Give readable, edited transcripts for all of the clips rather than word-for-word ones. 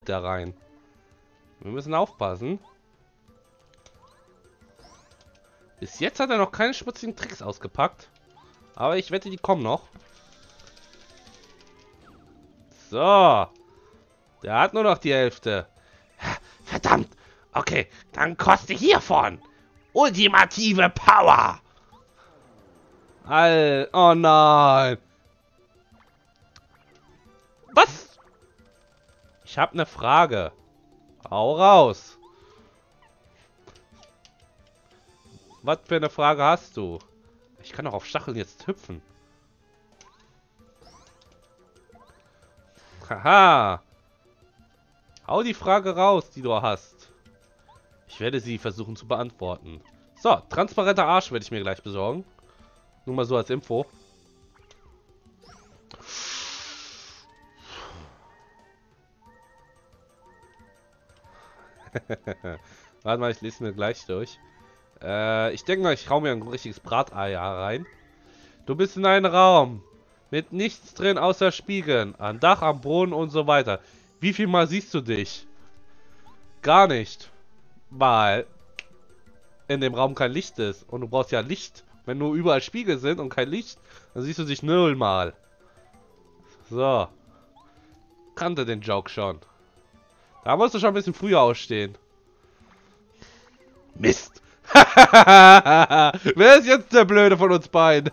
da rein. Wir müssen aufpassen. Bis jetzt hat er noch keine schmutzigen Tricks ausgepackt. Aber ich wette, die kommen noch. So. Der hat nur noch die Hälfte. Verdammt. Okay, dann koste hiervon. Ultimative Power. Oh nein. Was? Ich habe eine Frage. Hau raus. Was für eine Frage hast du? Ich kann doch auf Stacheln jetzt hüpfen. Haha. Hau die Frage raus, die du hast. Ich werde sie versuchen zu beantworten. So, transparenter Arsch werde ich mir gleich besorgen. Nur mal so als Info. Warte mal, ich lese mir gleich durch. Ich denke mal, ich hau mir ein richtiges Bratei rein. Du bist in einem Raum mit nichts drin außer Spiegeln. Am Dach, am Boden und so weiter. Wie viel Mal siehst du dich? Gar nicht. Weil in dem Raum kein Licht ist. Und du brauchst ja Licht. Wenn nur überall Spiegel sind und kein Licht, dann siehst du dich 0 Mal. So. Kannte den Joke schon. Da musst du schon ein bisschen früher ausstehen. Mist. Wer ist jetzt der Blöde von uns beiden?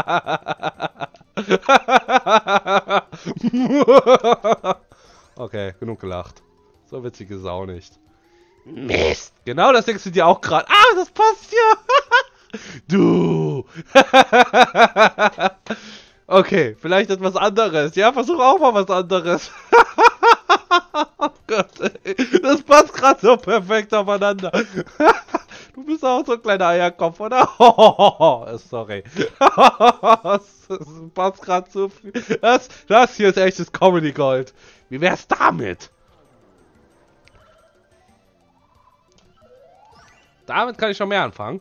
Okay, genug gelacht. So witzig ist es auch nicht. Mist. Genau das denkst du dir auch gerade. Ah, das passt ja. Du. Okay, vielleicht etwas anderes. Ja, versuch auch mal was anderes. Oh Gott, ey. Das passt gerade so perfekt aufeinander. Du bist auch so ein kleiner Eierkopf, oder? Sorry. Das passt gerade so viel. Das hier ist echtes Comedy Gold. Wie wär's damit? Damit kann ich schon mehr anfangen.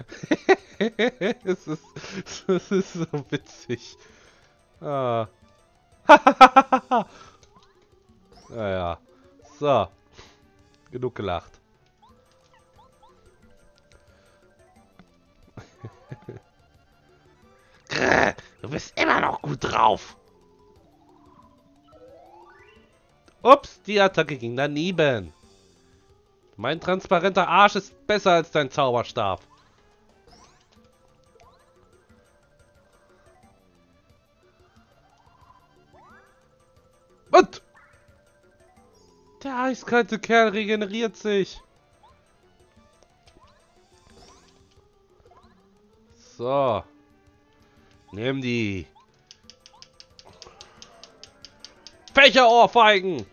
Es ist so witzig. Ah. Naja. So. Genug gelacht. Du bist immer noch gut drauf. Ups, die Attacke ging daneben. Mein transparenter Arsch ist besser als dein Zauberstab. Was? Der eiskalte Kerl regeneriert sich. So. Nimm die. Fächerohrfeigen.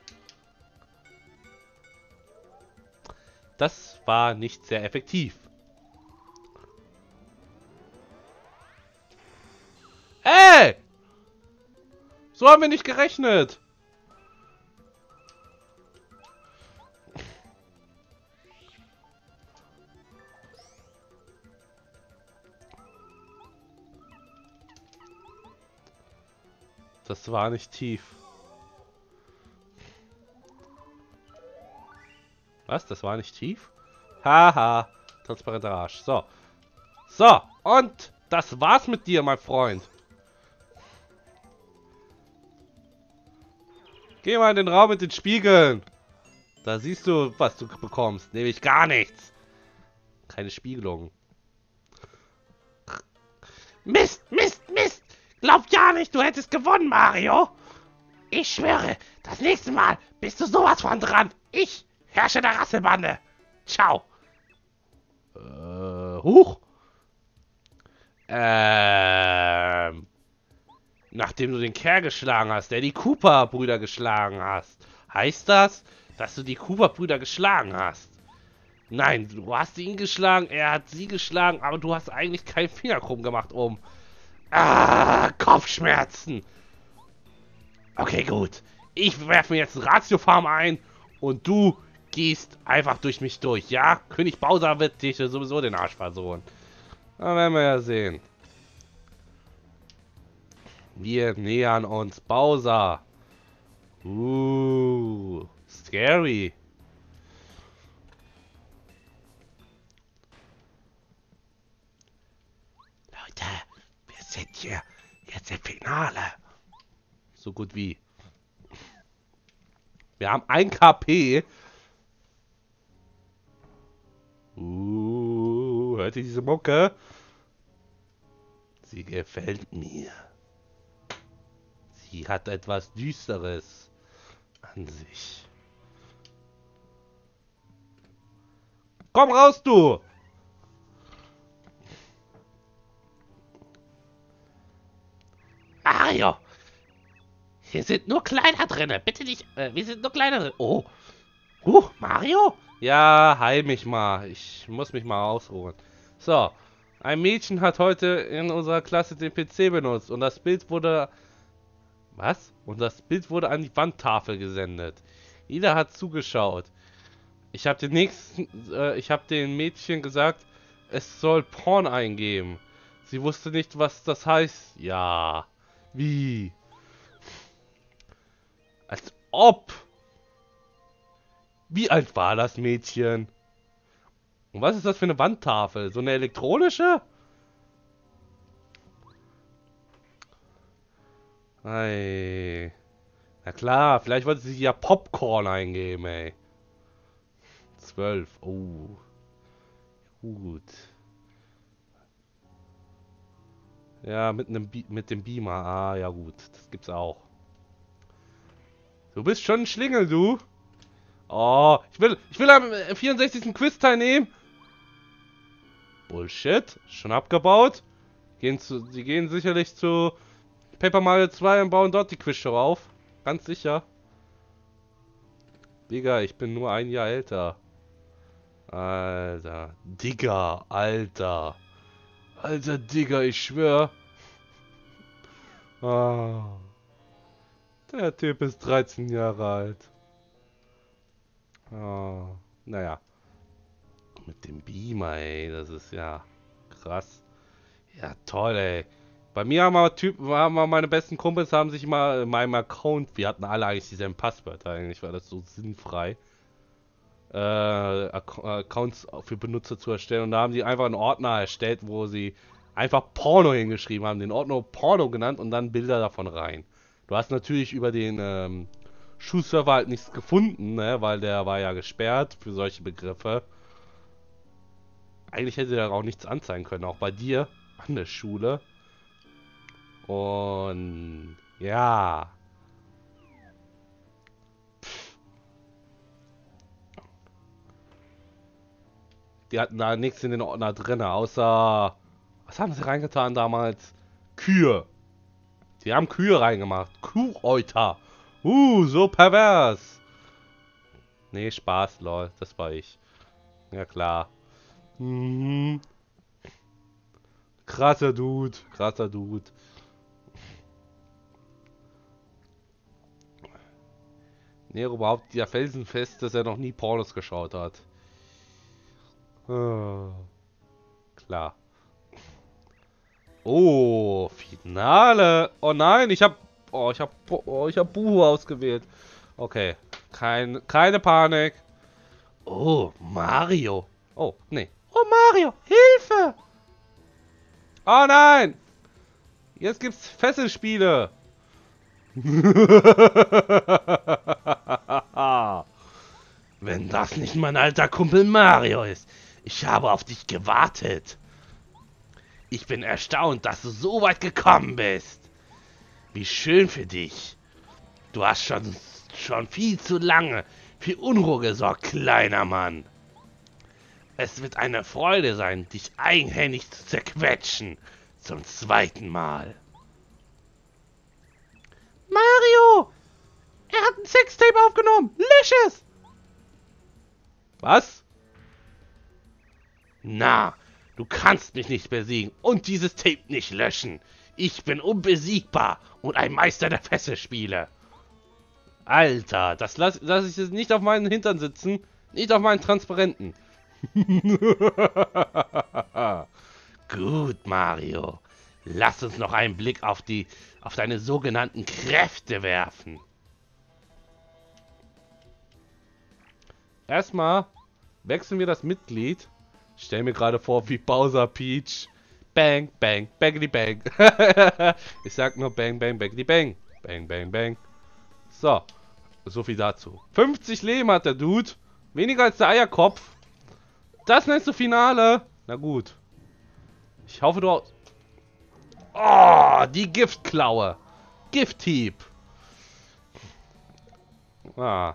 Das war nicht sehr effektiv. Ey! So haben wir nicht gerechnet. Das war nicht tief. Was? Das war nicht tief? Haha. Transparenter Arsch. So. So. Und das war's mit dir, mein Freund. Geh mal in den Raum mit den Spiegeln. Da siehst du, was du bekommst. Nämlich gar nichts. Keine Spiegelung. Mist, Mist, Mist. Glaub ja nicht, du hättest gewonnen, Mario. Ich schwöre, das nächste Mal bist du sowas von dran. Ich herrsche der Rasselbande. Ciao. Huch. Nachdem du den Kerl geschlagen hast, der die Koopa-Brüder geschlagen hast, heißt das, dass du die Koopa-Brüder geschlagen hast? Nein, du hast ihn geschlagen, er hat sie geschlagen, aber du hast eigentlich keinen Finger krumm gemacht, um... Ah, Kopfschmerzen. Okay, gut. Ich werfe mir jetzt einen Ratiofarm ein und du gehst einfach durch mich durch, ja? König Bowser wird dich sowieso den Arsch versohlen. Da werden wir ja sehen. Wir nähern uns Bowser. scary. Leute, wir sind hier jetzt im Finale. So gut wie. Wir haben 1 KP. Hört ihr diese Mucke? Sie gefällt mir. Sie hat etwas Düsteres an sich. Komm raus, du! Mario! Hier sind nur Kleider drin. Bitte nicht. Wir sind nur Kleider drin. Oh. Mario? Ja, heil mich mal. Ich muss mich mal ausruhen. So. Ein Mädchen hat heute in unserer Klasse den PC benutzt und das Bild wurde... Was? Und das Bild wurde an die Wandtafel gesendet. Jeder hat zugeschaut. Ich habe den Mädchen gesagt, es soll Porn eingeben. Sie wusste nicht, was das heißt. Ja. Wie? Als ob. Wie alt war das Mädchen? Und was ist das für eine Wandtafel? So eine elektronische? Ey. Na klar, vielleicht wollte sie ja Popcorn eingeben, ey. 12. Oh. Gut. Ja, mit dem Beamer. Ah, ja gut. Das gibt's auch. Du bist schon ein Schlingel, du. Oh, ich will am 64. Quiz teilnehmen. Bullshit. Schon abgebaut. Die gehen sicherlich zu Paper Mario 2 und bauen dort die Quizshow auf. Ganz sicher. Digga, ich bin nur ein Jahr älter. Alter. Digga, Alter. Alter, Digga, ich schwör. Ah. Der Typ ist 13 Jahre alt. Ah. Naja. Mit dem Beamer, ey. Das ist ja krass. Ja, toll, ey. Bei mir haben wir meine besten Kumpels haben sich mal in meinem Account, wir hatten alle eigentlich dieselben Passwörter, eigentlich war das so sinnfrei, Accounts für Benutzer zu erstellen und da haben die einfach einen Ordner erstellt, wo sie einfach Porno hingeschrieben haben, den Ordner Porno genannt und dann Bilder davon rein. Du hast natürlich über den Schuhserver halt nichts gefunden, ne, weil der war ja gesperrt für solche Begriffe. Eigentlich hätte der auch nichts anzeigen können, auch bei dir an der Schule. Und ja. Die hatten da nichts in den Ordner drin, außer... Was haben sie reingetan damals? Kühe. Die haben Kühe reingemacht. Kuhäuter. So pervers. Nee, Spaß, lol. Das war ich. Ja, klar. Krasser Dude. Krasser Dude. Nero behauptet ja felsenfest, dass er noch nie Pornos geschaut hat. Klar. Oh, Finale. Oh nein, ich hab Buhu ausgewählt. Okay, keine Panik. Oh, Mario. Oh, nee. Oh, Mario, Hilfe! Oh nein! Jetzt gibt's Fesselspiele. Wenn das nicht mein alter Kumpel Mario ist. Ich habe auf dich gewartet. Ich bin erstaunt, dass du so weit gekommen bist. Wie schön für dich. Du hast schon viel zu lange für Unruhe gesorgt, kleiner Mann. Es wird eine Freude sein, dich eigenhändig zu zerquetschen. Zum 2. Mal. Mario! Er hat ein Sextape aufgenommen! Lösch es! Was? Na, du kannst mich nicht besiegen und dieses Tape nicht löschen. Ich bin unbesiegbar und ein Meister der Fesselspiele. Alter, das lass ich jetzt nicht auf meinen Hintern sitzen. Nicht auf meinen Transparenten. Gut, Mario. Lass uns noch einen Blick auf deine sogenannten Kräfte werfen. erstmal wechseln wir das Mitglied. Ich stell mir gerade vor, wie Bowser Peach. Bang, bang, bangity bang. Ich sag nur bang, bang, bangity bang. Bang, bang, bang. So. So viel dazu. 50 Leben hat der Dude. Weniger als der Eierkopf. Das nennst du Finale? Na gut. Ich hoffe, du... Oh, die Giftklaue. Gifthieb. Ah.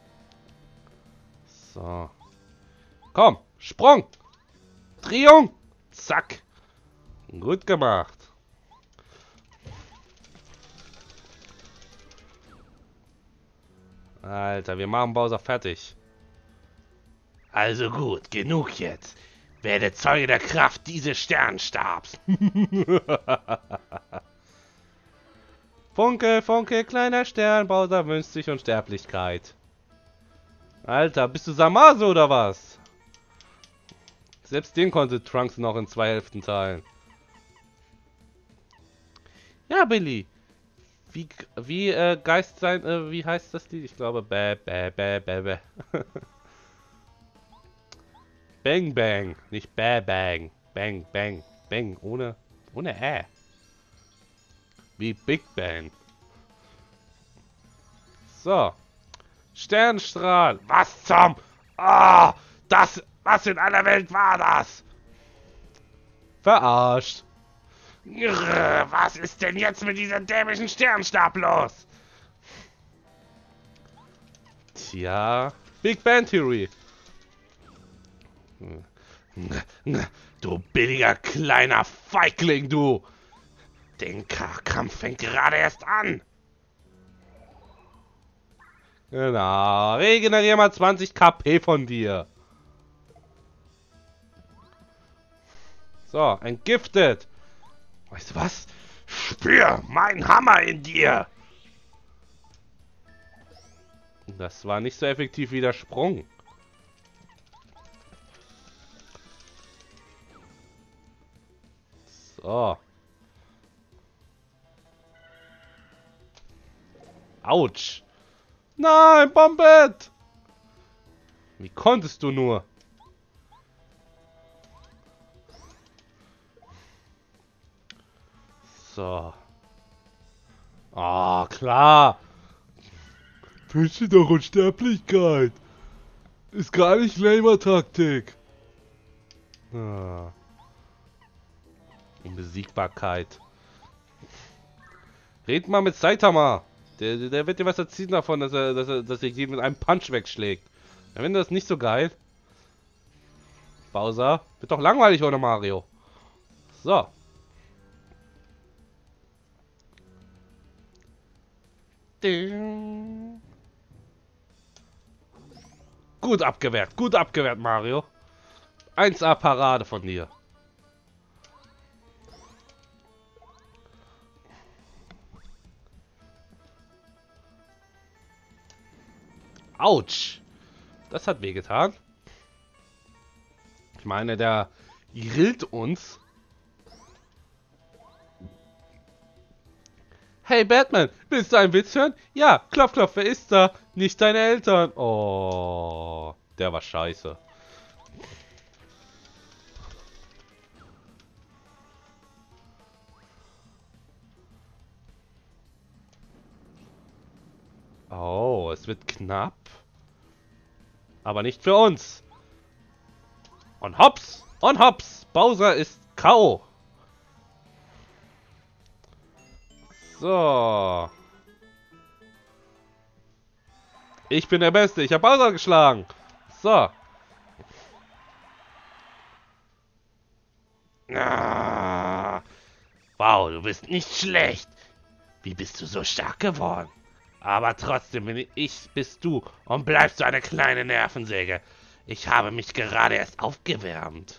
So. Komm, Sprung. Drehung. Zack. Gut gemacht. Alter, wir machen Bowser fertig. Also gut, genug jetzt. Werde Zeuge der Kraft dieses Sternstabs. Funke, Funke, kleiner Stern, Bowser wünscht sich Unsterblichkeit. Alter, bist du Samaso oder was? Selbst den konnte Trunks noch in 2 Hälften teilen. Ja, Billy. Wie Geist sein, wie heißt das Lied? Ich glaube, bäh. Bang, bang. Nicht bäh, bang. Bang, bang. Bang, ohne Wie Big Bang. So. Sternstrahl. Was zum... Ah, was in aller Welt war das? Verarscht. Was ist denn jetzt mit diesem dämlichen Sternstab los? Tja, Big Bang Theory. Du billiger kleiner Feigling, du. Der Kampf fängt gerade erst an. Genau, regenerier mal 20 KP von dir. So, entgiftet. Weißt du was? Spür meinen Hammer in dir! Das war nicht so effektiv wie der Sprung. So. Autsch. Nein, Bombett! Wie konntest du nur? So. Ah, klar. Wünsche dir doch Unsterblichkeit. Ist gar nicht Lamer-Taktik. Ah. Unbesiegbarkeit. Red mal mit Saitama. Der wird dir was erzählen davon, dass er jeden mit einem Punch wegschlägt. Ja, wenn das nicht so geil. Bowser. Wird doch langweilig ohne Mario. So. Gut abgewehrt, Mario. 1A Parade von dir. Autsch. Das hat wehgetan. Ich meine, der grillt uns. Hey Batman, willst du einen Witz hören? Ja, klopf, klopf, wer ist da? Nicht deine Eltern. Oh, der war scheiße. Oh, es wird knapp. Aber nicht für uns. Und hops, und hops. Bowser ist K.O. So. Ich bin der Beste. Ich habe Bowser geschlagen. So. Ah. Wow, du bist nicht schlecht. Wie bist du so stark geworden? Aber trotzdem bist du und bleibst du eine kleine Nervensäge. Ich habe mich gerade erst aufgewärmt.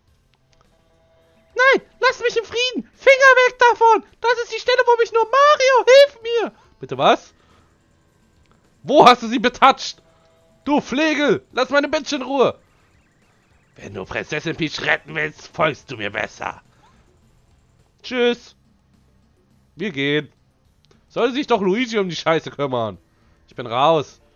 Nein, lass mich in Frieden. Finger weg davon. Das ist die Stelle, wo mich nur Mario hilft mir. Bitte was? Wo hast du sie betatscht? Du Flegel, lass meine Bitch in Ruhe. Wenn du Prinzessin Peach retten willst, folgst du mir besser. Tschüss. Wir gehen. Soll sich doch Luigi um die Scheiße kümmern. Ich bin raus.